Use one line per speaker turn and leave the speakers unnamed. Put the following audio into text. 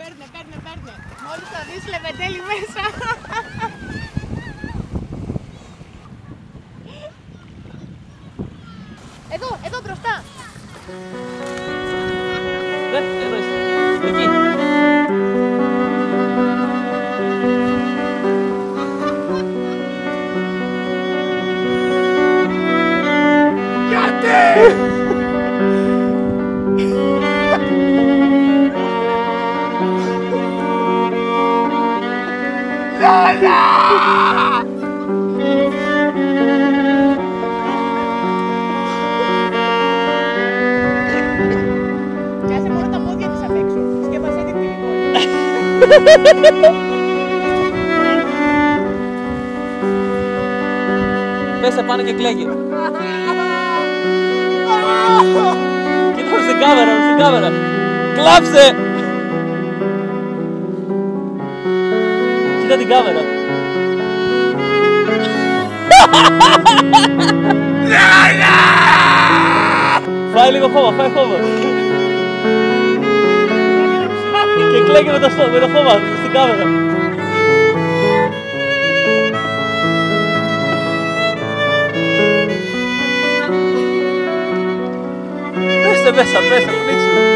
παίρνε. Μόλις το δεις Λεβεντέλη μέσα. Εδώ μπροστά.
Εδώ είσαι. Εκεί.
Πιάσε μόνο τα πόδια της απ' έξω. Σκέπασε την τηλεφώνη.
Πέσε πάνω και κλαίγε. Κοίτα προς την κάμερα, Κλάψε! Κοίτα την κάμερα. Φάει λίγο χώμα, Και κλαίγε με το χώμα στην κάμερα. Πέσε μέσα, πνίξου.